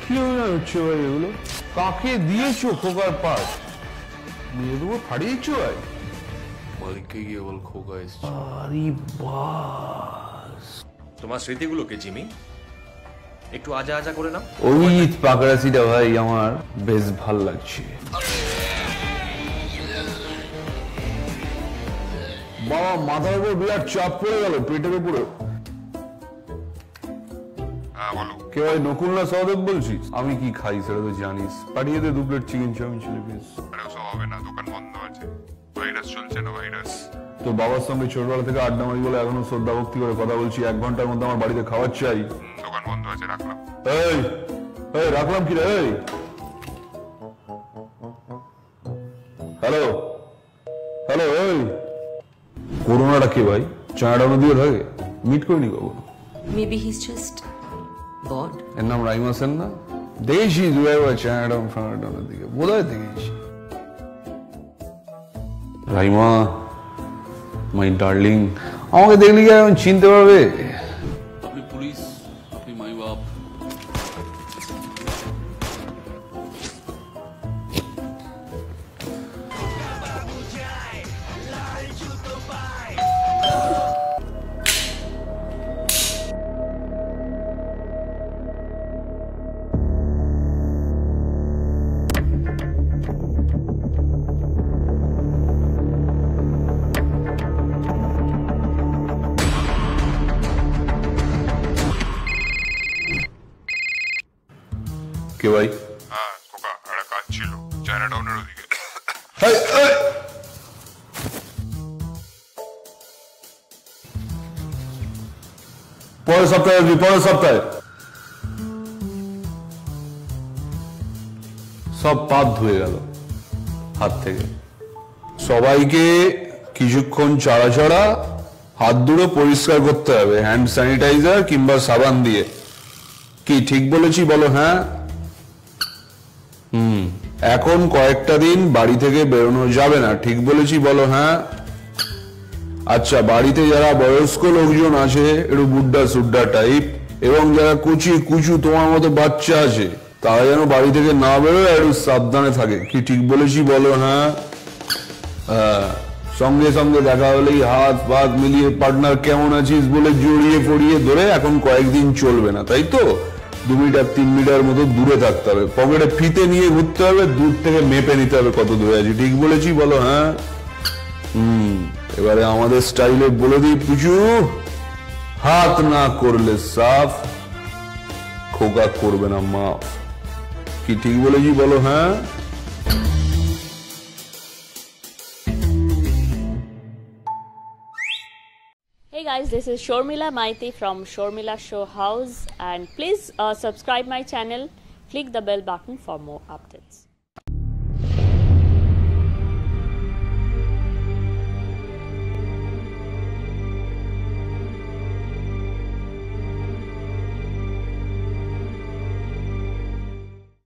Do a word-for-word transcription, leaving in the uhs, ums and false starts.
কি হচ্ছে ভাই এগুলো? কাকে দিয়েছো খোকার পাস? নিয়ে দেবো ফাড়িয়েছো ভাই? মালিককে গিয়ে বল খোকা এসছে। আরে বাস, তোমার স্মৃতিগুলোকে জিমি একটু আজা আজা করে নাও। ওই পাকড়াসিটা ভাই আমার বেশ ভাল লাগছে। বাবা মাথার উপর বিরাট চাপ পড়ে গেল, পেটের উপরে। কে ভাই, নকুল না সহদেব বলছিস? আমি কি খাই সেটা তো জানিস, পাঠিয়ে দে দু প্লেট চিকেন চাউমিন ছিল প্লিজ। আরে ওসব হবে না, দোকান বন্ধ আছে, ভাইরাস চলছে না ভাইরাস। তো বাবার সঙ্গে ছোটবেলা থেকে আড্ডা মারি বলে এখনো শ্রদ্ধা ভক্তি করে কথা বলছি, এক ঘন্টার মধ্যে আমার বাড়িতে খাবার চাই। দোকান বন্ধ আছে, রাখলাম। এই এই রাখলাম কি রে? এই হ্যালো হ্যালো, এই করোনাটা কে ভাই? চাঁড়া নদীও থাকে, মিট করিনি কখনো। Maybe he's just bored. এর নাম রাইমা সেন না? দেখেছি দু একবার চাঁড়া ফাঁড়াটানোর দিকে, বোধহয় দেখেছি। রাইমা মাই ডার্লিং, আমাকে দেখলি কি এখন চিনতে পারবে? আপনি পুলিশ, আপনি মাই বাপ। কে ভাই? হ্যাঁ খোকা, একটা কাজ ছিল চায়না টাউনের ওদিকে। পরের সপ্তাহে আসবি, পরের সপ্তাহে। সব পাপ ধুয়ে গেল হাত থেকে। সবাইকে কিছুক্ষণ ছাড়া ছাড়া হাত দুটো পরিষ্কার করতে হবে হ্যান্ড স্যানিটাইজার কিংবা সাবান দিয়ে। কি ঠিক বলেছি বলো? হ্যাঁ হুম এখন কয়েকটা দিন বাড়ি থেকে বেরোনো যাবে না, ঠিক বলেছি বলো? হ্যাঁ আচ্ছা, বাড়িতে যারা বয়স্ক লোকজন আছে, একটু বুড্ডা সুড্ডা টাইপ, এবং যারা কুচি কুচু তোমার মতো বাচ্চা আছে, তারা যেন বাড়ি থেকে না বেরোয়, একটু সাবধানে থাকে। কি ঠিক বলেছি বলো? হ্যাঁ হ্যাঁ সঙ্গে সঙ্গে দেখা হলেই হাত পাত মিলিয়ে পার্টনার কেমন আছিস বলে জড়িয়ে ফড়িয়ে ধরে এখন কয়েকদিন চলবে না, তাই তো? দু মিটার তিন মিটার মতো দূরে থাকতে হবে, পকেটে ফিতে নিয়ে ঘুরতে হবে, দূর থেকে মেপে নিতে হবে কত দূরে আছি। ঠিক বলেছি বলো? হ্যাঁ হুম এবারে আমাদের স্টাইলে বলে দিই পুচু, হাত না করলে সাফ, খোকা করবে না মাফ। কি ঠিক বলেছি বলো? হ্যাঁ Hey guys, this is Shormila Maiti from Shormila Show House, and please uh, subscribe my channel, click the bell button for more updates.